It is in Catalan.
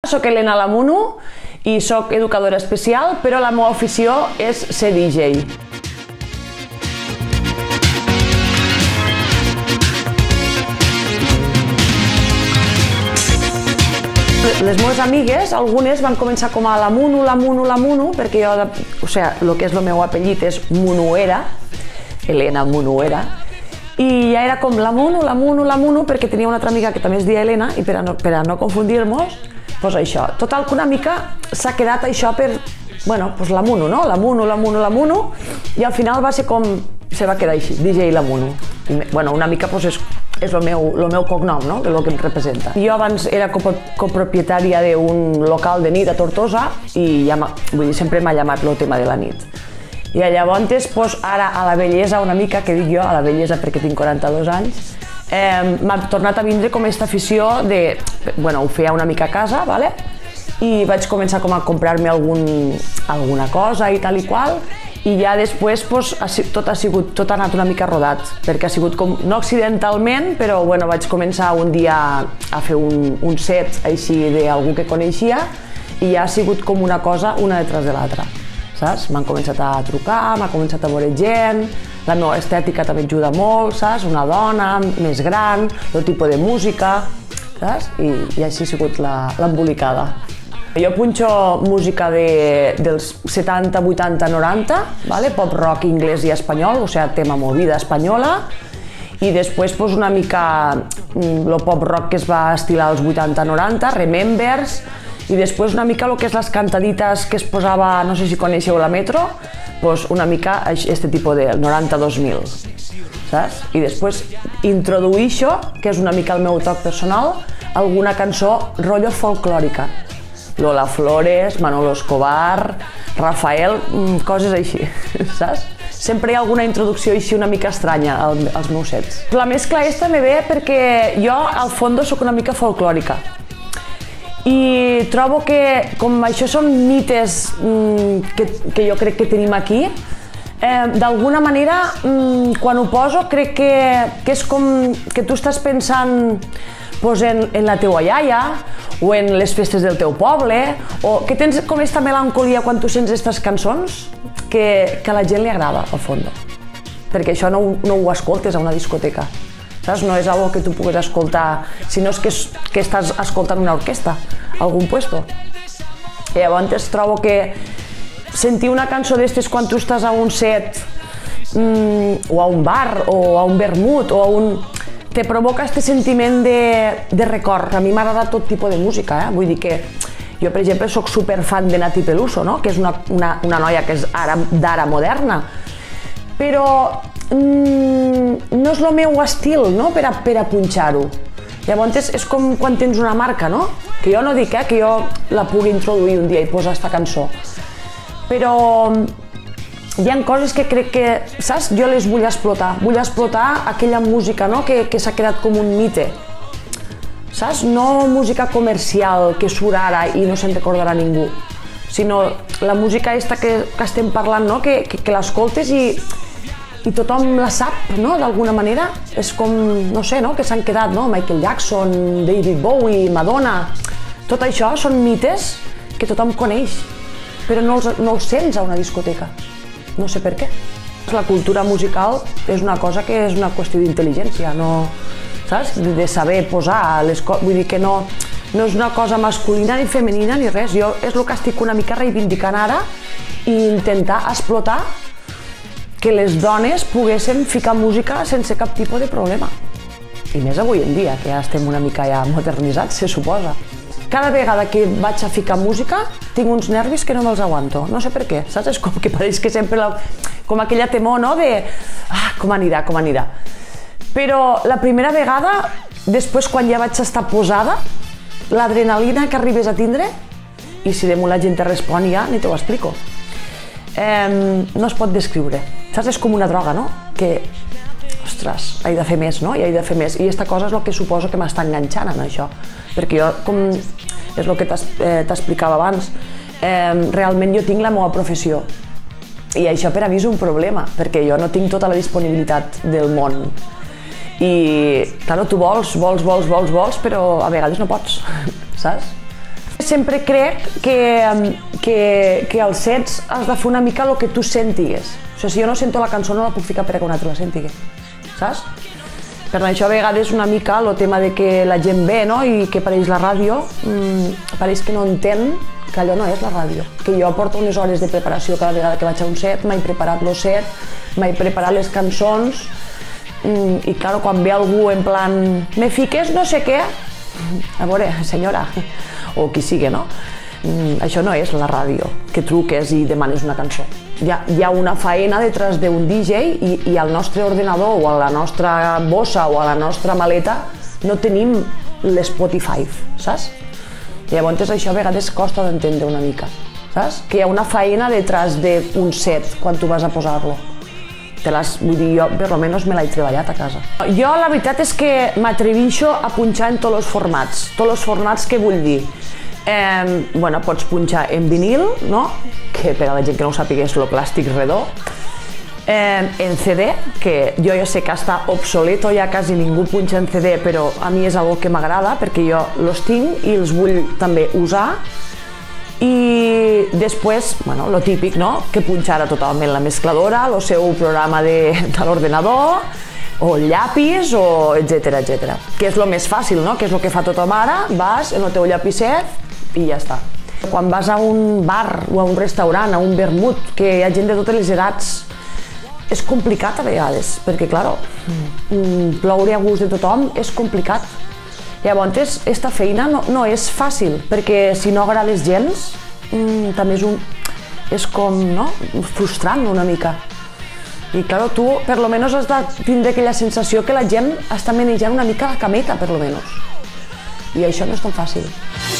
Soc Elena Lamuno i soc educadora especial, però la meva afició és ser DJ. Les meves amigues, algunes van començar com a Lamuno, perquè jo, el que és el meu apellit és Munuera, Elena Munuera, i ja era com Lamuno, perquè tenia una altra amiga que també es deia Elena, i per a no confundir-nos, doncs això. Total que una mica s'ha quedat això per, bueno, doncs Lamuno, no? Lamuno, i al final va ser com, se va quedar així, DJ Lamuno. Bueno, una mica doncs és el meu cognom, no? El que em representa. Jo abans era copropietària d'un local de nit a Tortosa i sempre m'ha llamat el tema de la nit. I llavors, ara a la bellesa una mica, que dic jo, a la bellesa perquè tinc 42 anys, m'ha tornat a vindre com aquesta afició de, bueno, ho feia una mica a casa, i vaig començar com a comprar-me alguna cosa i tal i qual, i ja després tot ha anat una mica rodat, perquè ha sigut com, no accidentalment, però bueno, vaig començar un dia a fer un set així d'algú que coneixia i ja ha sigut com una cosa una detrás de l'altra, saps? M'han començat a trucar, m'ha començat a veure gent, la meva estètica també ajuda molt, saps? Una dona més gran, el tipus de música, saps? I així ha sigut l'embolicada. Jo punxo música dels 70, 80, 90, pop rock anglès i espanyol, o sigui, tema movida espanyola, i després una mica el pop rock que es va estilar als 80-90, Remembers, i després una mica el que és les cantadites que es posava, no sé si coneixeu la Metro, una mica aquest tipus de 90-2000, saps? I després introdueixo, que és una mica el meu toc personal, alguna cançó rotllo folclòrica. Lola Flores, Manolo Escobar, Rafael, coses així, saps? Sempre hi ha alguna introducció així una mica estranya als meus sets. La mescla aquesta me ve perquè jo, al fons, soc una mica folclòrica. I trobo que, com això són mites que jo crec que tenim aquí, d'alguna manera, quan ho poso, crec que és com que tu estàs pensant en la teua iaia, o en les festes del teu poble, o que tens com aquesta melancolia quan tu sents aquestes cançons que a la gent li agrada, al fons. Perquè això no ho escoltes a una discoteca, saps? No és algo que tu puguis escoltar, sinó que estàs escoltant una orquestra, a algun puesto. I llavors trobo que sentir una cançó d'estes quan tu estàs a un set, o a un bar, o a un vermut, o a un... te provoca aquest sentiment de record. A mi m'agrada tot tipus de música, vull dir que jo, per exemple, soc superfan de Nati Peluso, que és una noia que és d'ara moderna, però no és el meu estil per a punxar-ho. Llavors és com quan tens una marca, que jo no dic que jo la pugui introduir un dia i posar aquesta cançó, però hi ha coses que crec que, saps, jo les vull explotar aquella música que s'ha quedat com un mite, saps? No música comercial que surt ara i no se'n recordarà ningú, sinó la música aquesta que estem parlant, que l'escoltes i tothom la sap, d'alguna manera. És com, no sé, que s'han quedat, Michael Jackson, David Bowie, Madonna, tot això són mites que tothom coneix, però no els sents a una discoteca. No sé per què. La cultura musical és una cosa que és una qüestió d'intel·ligència, saps? De saber posar les coses, vull dir que no és una cosa masculina ni femenina ni res. Jo és el que estic una mica reivindicant ara i intentar explotar que les dones poguessin ficar música sense cap tipus de problema. I més avui en dia, que ja estem una mica ja modernitzats, se suposa. Cada vegada que vaig a ficar música tinc uns nervis que no me'ls aguanto, no sé per què, saps? És com que pareix que sempre, com aquella temor, de com anirà. Però la primera vegada, després quan ja vaig estar posada, l'adrenalina que arribes a tindre, i si damunt la gent te respon ja, ni t'ho explico, no es pot descriure, saps? És com una droga, que, ostres, he de fer més, i he de fer més, i aquesta cosa és el que suposo que m'està enganxant en això, perquè jo, com és el que t'explicava abans, realment jo tinc la meva professió, i això per a mi és un problema, perquè jo no tinc tota la disponibilitat del món, i, clar, tu vols, però a vegades no pots, saps? sempre crec que als sets has de fer una mica el que tu sentigues. O sigui, si jo no sento la cançó no la puc ficar perquè un altre la sentigui, saps? Per això a vegades una mica el tema de que la gent ve, no?, i que apareix la ràdio, pareix que no entén que allò no és la ràdio. Que jo porto unes hores de preparació cada vegada que vaig a un set, m'he preparat el set, m'he preparat les cançons, i clar, quan ve algú en plan me fiques no sé què, a veure, senyora, o qui sigui, no? Això no és la ràdio, que truques i demanes una cançó. Hi ha una faena detrás d'un DJ i al nostre ordenador o a la nostra bossa o a la nostra maleta no tenim l'Spotify, saps? Llavors això a vegades costa d'entendre una mica, saps? Que hi ha una faena detrás d'un set quan tu vas a posar-lo. Vull dir, jo per almenys me l'he treballat a casa. Jo la veritat és que m'atrevixo a punxar en tots els formats que vull dir. Bueno, pots punxar en vinil, no?, que per a la gent que no ho sàpiga és el plàstic redó, en CD, que jo ja sé que està obsoleto, ja quasi ningú punxa en CD, però a mi és algo que m'agrada perquè jo els tinc i els vull també usar. I després, bueno, lo típic, no?, que punxar totalment la mescladora, el seu programa de l'ordenador, o el llapis, o etcètera, etcètera. Que és el més fàcil, no?, que és el que fa tothom ara, vas en el teu llapiset i ja està. Quan vas a un bar o a un restaurant, a un vermut, que hi ha gent de totes les edats, és complicat a vegades, perquè, clar, ploure a gust de tothom és complicat. Llavors, aquesta feina no és fàcil, perquè si no agrades gens, també és com, no?, frustrant una mica. I, clar, tu, per lo menos, has de tindre aquella sensació que la gent està manejant una mica la cameta, per lo menos. I això no és tan fàcil.